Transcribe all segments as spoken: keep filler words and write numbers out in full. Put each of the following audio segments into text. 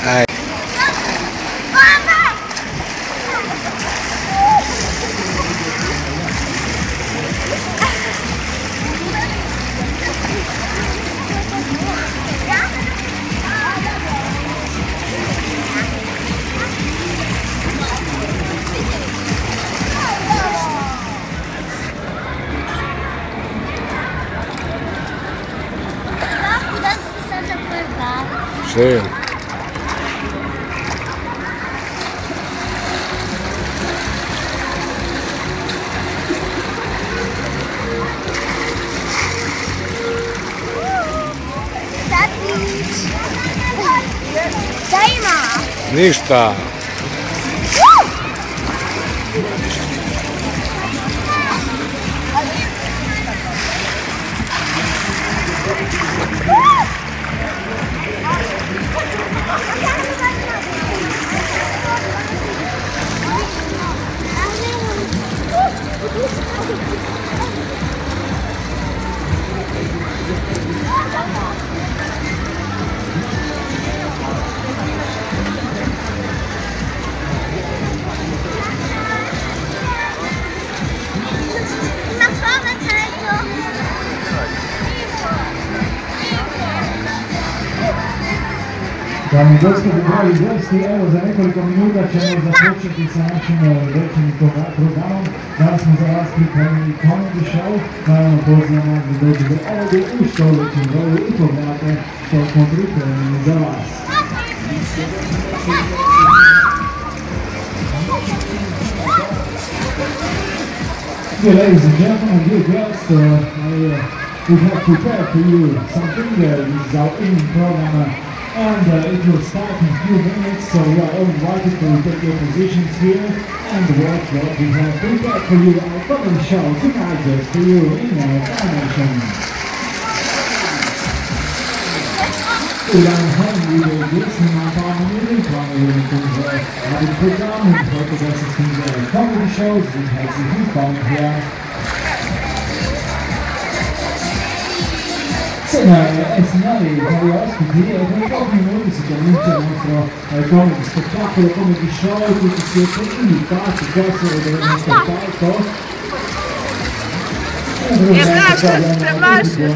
Aj. Sim. Ništa. Dame i gospodo, dragi gosti, evo za nekoliko minuta ćemo započeti sa našim večernjim programom. Danas smo za vas pripremili comedy show, naravno pozivam vas da dođete ovdje u što većem broju i pogledate što smo pripremili za vas. Dear ladies and gentlemen, dear guests, uh, I, uh, we have prepared for you something. Uh, this is our evening program. Uh, And uh, it will start in a few minutes, so you are all invited to take your positions here and watch what we have prepared for you. Our comedy show tonight just for you in our animation. Ulan Henry will give some of our music while we will enjoy our program and heute das ist unsere Comedy Show. Sie herzlich willkommen hier. È segnale cari ospiti e tra pochi minuti si comincia il nostro eh, comedy spettacolo, comedy show, tutti siete invitati qua se vedremo il nostro palco. Je znaš što se premašio?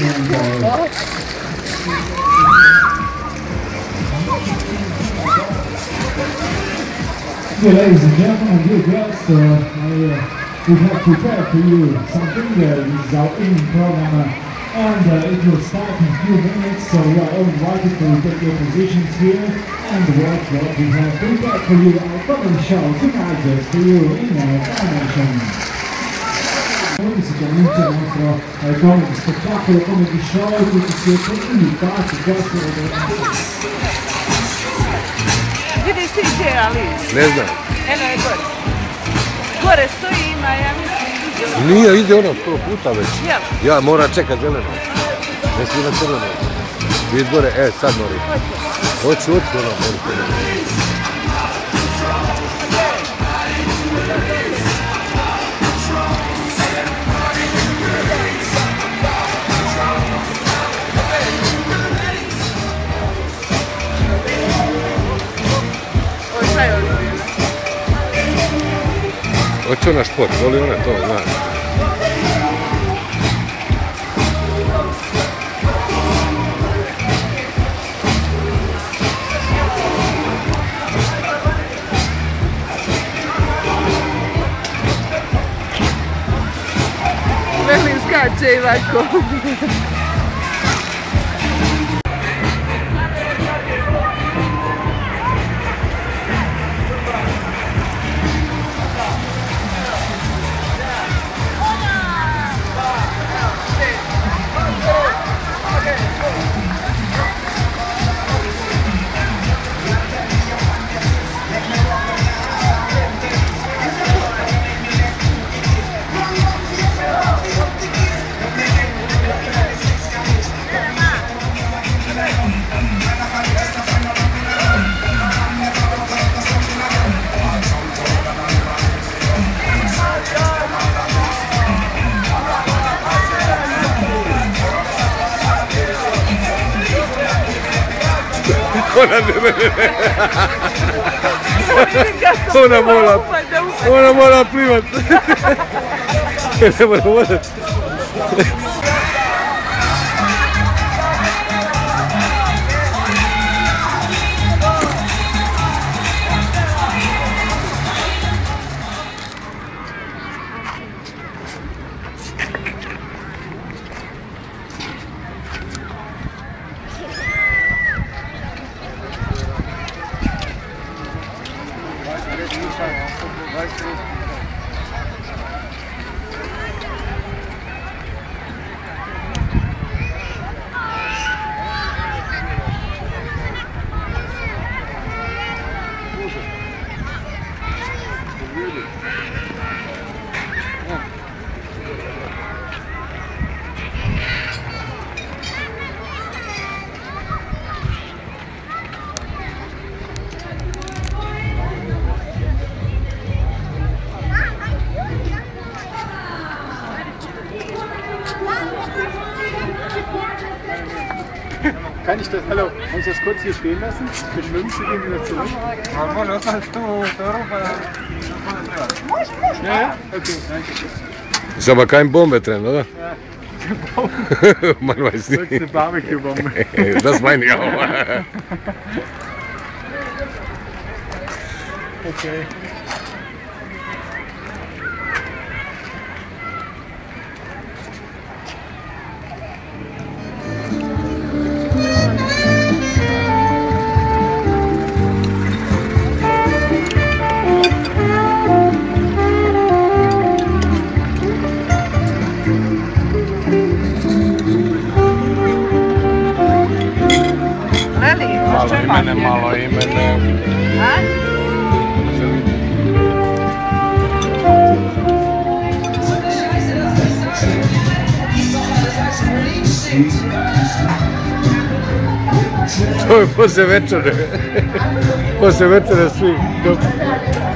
Dear ladies and gentlemen, dear guests, uh, I, uh, we have prepared for you something. Uh, this is our evening program. Uh, And uh, it will start in a few minutes, so you are all invited to take your positions here and watch what we have prepared for you. Our comedy show tonight just for you in our animation. Oggi si comincia il nostro eh, comedy spettacolo, comedy show, tutti siete invitati qua se vedremo. Vidiš ti gdje je Alice? Ne znam. Eno je gore. Gore stoji, ima, ja mislim. Nije, ide ona sto puta već. Jel? Ja moram čekat zeleno. Ne svi na crveno. Vid gore, e, sad mori. Hoću, hoću, ona mori crveno. Ovo šta je ovo? Hoće ona šport, voli ona to, znaš. Veli skače i ovako. Ona, ona mora, ona mora plivat. Ne mora vodat. Kann ich das, hallo, kann ich das kurz hier stehen lassen? Wir schwimmen Sie gehen wieder zurück. Ja, ja? Okay, danke. Ist aber kein Bombe drin, oder? Ja. Man weiß Das ist eine nicht. Barbecue-Bombe. Das meine ich auch. Okay. Leli, Malo što je imene, papir? malo imene. A? To je poslije večere. Poslije večere svi.